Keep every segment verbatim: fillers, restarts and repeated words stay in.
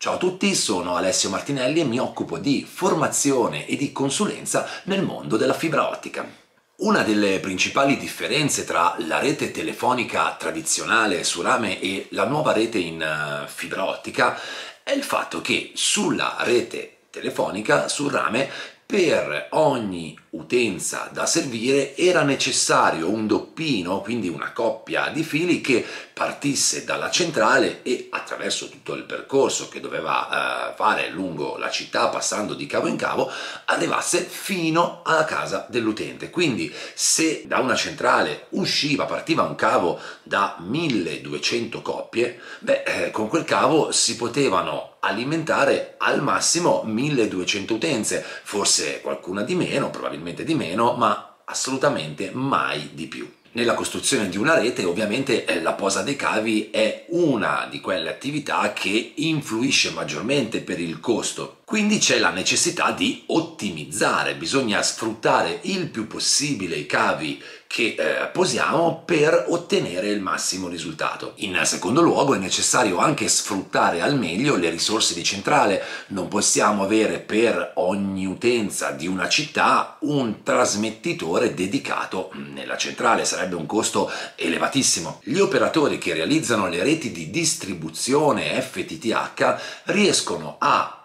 Ciao a tutti, sono Alessio Martinelli e mi occupo di formazione e di consulenza nel mondo della fibra ottica. Una delle principali differenze tra la rete telefonica tradizionale su rame e la nuova rete in uh, fibra ottica è il fatto che sulla rete telefonica sul rame per ogni utenza da servire era necessario un doppino, quindi una coppia di fili che partisse dalla centrale e attraverso tutto il percorso che doveva eh, fare lungo la città passando di cavo in cavo arrivasse fino alla casa dell'utente. Quindi se da una centrale usciva, partiva un cavo da milleduecento coppie, beh, eh, con quel cavo si potevano alimentare al massimo milleduecento utenze, forse qualcuna di meno, probabilmente di meno, ma assolutamente mai di più. Nella costruzione di una rete ovviamente la posa dei cavi è una di quelle attività che influisce maggiormente per il costo, quindi c'è la necessità di ottimizzare, bisogna sfruttare il più possibile i cavi che eh, posiamo per ottenere il massimo risultato. In secondo luogo è necessario anche sfruttare al meglio le risorse di centrale, non possiamo avere per ogni utenza di una città un trasmettitore dedicato nella centrale, sarebbe un costo elevatissimo. Gli operatori che realizzano le reti di distribuzione F T T H riescono a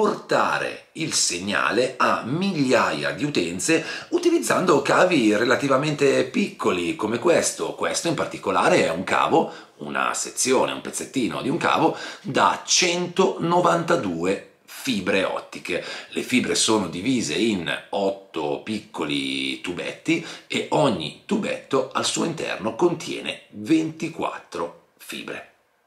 portare il segnale a migliaia di utenze utilizzando cavi relativamente piccoli come questo. Questo in particolare è un cavo, una sezione, un pezzettino di un cavo da centonovantadue fibre ottiche. Le fibre sono divise in otto piccoli tubetti e ogni tubetto al suo interno contiene ventiquattro fibre.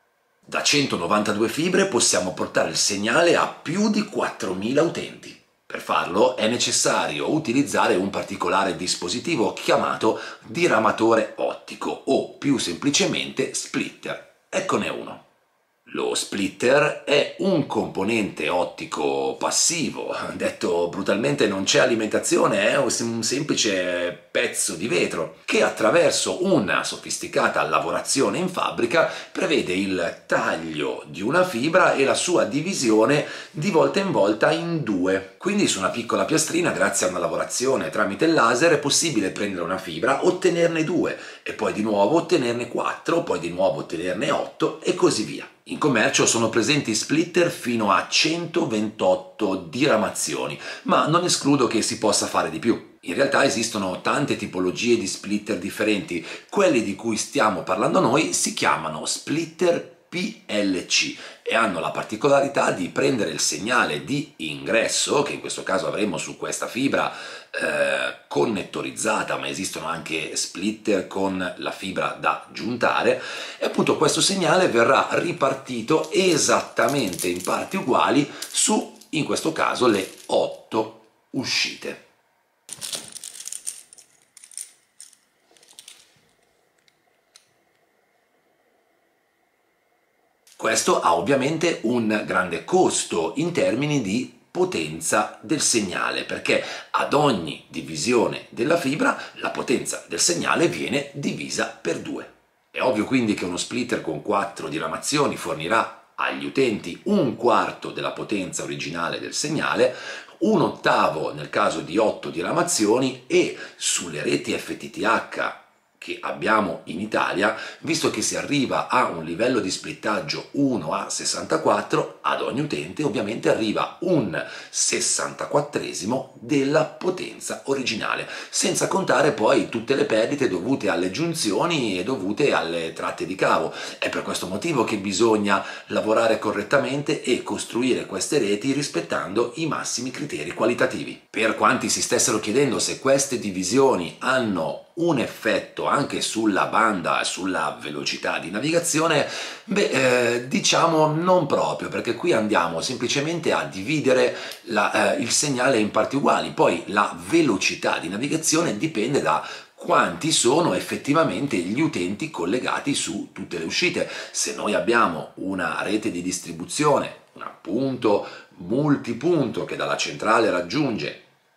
Da centonovantadue fibre possiamo portare il segnale a più di quattromila utenti. Per farlo è necessario utilizzare un particolare dispositivo chiamato diramatore ottico o più semplicemente splitter. Eccone uno. Lo splitter è un componente ottico passivo, detto brutalmente non c'è alimentazione, è un semplice pezzo di vetro che attraverso una sofisticata lavorazione in fabbrica prevede il taglio di una fibra e la sua divisione di volta in volta in due. Quindi su una piccola piastrina, grazie a una lavorazione tramite il laser, è possibile prendere una fibra, ottenerne due e poi di nuovo ottenerne quattro, poi di nuovo ottenerne otto e così via. In commercio sono presenti splitter fino a centoventotto diramazioni, ma non escludo che si possa fare di più. In realtà esistono tante tipologie di splitter differenti. Quelli di cui stiamo parlando noi si chiamano splitter P L C e hanno la particolarità di prendere il segnale di ingresso, che in questo caso avremo su questa fibra eh, connettorizzata, ma esistono anche splitter con la fibra da giuntare, e appunto questo segnale verrà ripartito esattamente in parti uguali su, in questo caso, le otto uscite. Questo ha ovviamente un grande costo in termini di potenza del segnale, perché ad ogni divisione della fibra la potenza del segnale viene divisa per due. È ovvio quindi che uno splitter con quattro diramazioni fornirà agli utenti un quarto della potenza originale del segnale, un ottavo nel caso di otto diramazioni, e sulle reti F T T H che abbiamo in Italia, visto che si arriva a un livello di splittaggio uno a sessantaquattro, ad ogni utente ovviamente arriva un sessantaquattresimo della potenza originale, senza contare poi tutte le perdite dovute alle giunzioni e dovute alle tratte di cavo. È per questo motivo che bisogna lavorare correttamente e costruire queste reti rispettando i massimi criteri qualitativi. Per quanti si stessero chiedendo se queste divisioni hanno un effetto anche sulla banda e sulla velocità di navigazione, beh, eh, diciamo non proprio, perché qui andiamo semplicemente a dividere la, eh, il segnale in parti uguali. Poi la velocità di navigazione dipende da quanti sono effettivamente gli utenti collegati su tutte le uscite. Se noi abbiamo una rete di distribuzione, un appunto multipunto che dalla centrale raggiunge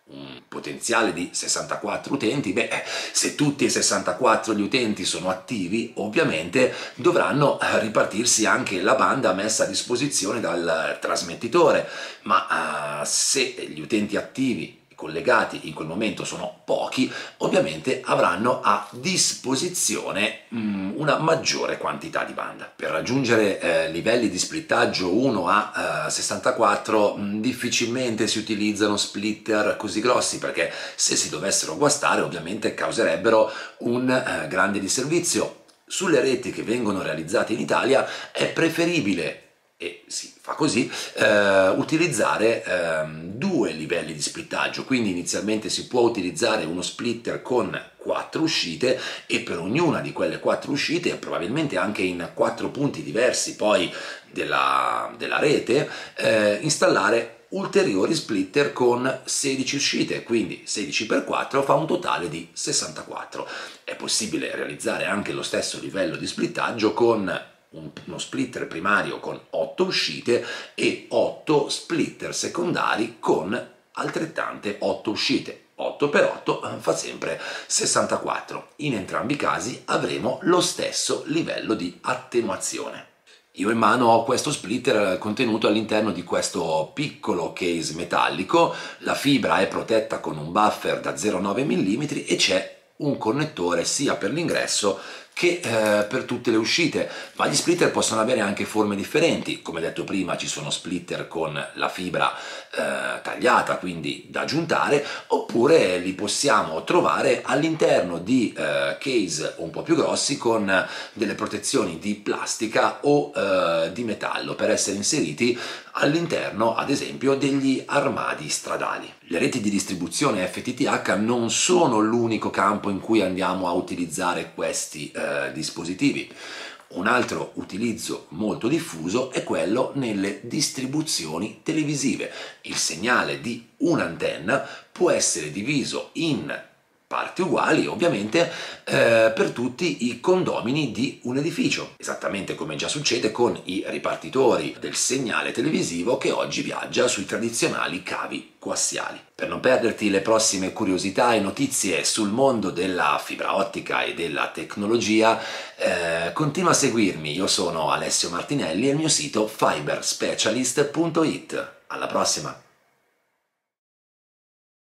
un potenziale di sessantaquattro utenti, beh, se tutti e sessantaquattro gli utenti sono attivi, ovviamente dovranno ripartirsi anche la banda messa a disposizione dal trasmettitore, ma uh, se gli utenti attivi collegati in quel momento sono pochi, ovviamente avranno a disposizione mh, una maggiore quantità di banda. Per raggiungere eh, livelli di splittaggio uno a sessantaquattro mh, difficilmente si utilizzano splitter così grossi, perché se si dovessero guastare ovviamente causerebbero un eh, grande disservizio. Sulle reti che vengono realizzate in Italia è preferibile, e si fa così, eh, utilizzare eh, due livelli di splittaggio, quindi inizialmente si può utilizzare uno splitter con quattro uscite e per ognuna di quelle quattro uscite, probabilmente anche in quattro punti diversi poi della, della rete, eh, installare ulteriori splitter con sedici uscite, quindi sedici per quattro fa un totale di sessantaquattro. È possibile realizzare anche lo stesso livello di splittaggio con uno splitter primario con otto uscite e otto splitter secondari con altrettante otto uscite. otto per otto fa sempre sessantaquattro. In entrambi i casi avremo lo stesso livello di attenuazione. Io in mano ho questo splitter contenuto all'interno di questo piccolo case metallico, la fibra è protetta con un buffer da zero virgola nove millimetri e c'è un connettore sia per l'ingresso che eh, per tutte le uscite, ma gli splitter possono avere anche forme differenti. Come detto prima, ci sono splitter con la fibra eh, tagliata, quindi da aggiuntare, oppure li possiamo trovare all'interno di eh, case un po' più grossi con delle protezioni di plastica o eh, di metallo per essere inseriti all'interno, ad esempio, degli armadi stradali. Le reti di distribuzione F T T H non sono l'unico campo in cui andiamo a utilizzare questi eh, dispositivi. Un altro utilizzo molto diffuso è quello nelle distribuzioni televisive. Il segnale di un'antenna può essere diviso in parti uguali, ovviamente, eh, per tutti i condomini di un edificio, esattamente come già succede con i ripartitori del segnale televisivo che oggi viaggia sui tradizionali cavi coassiali. Per non perderti le prossime curiosità e notizie sul mondo della fibra ottica e della tecnologia, eh, continua a seguirmi. Io sono Alessio Martinelli e il mio sito fiber specialist punto it. Alla prossima!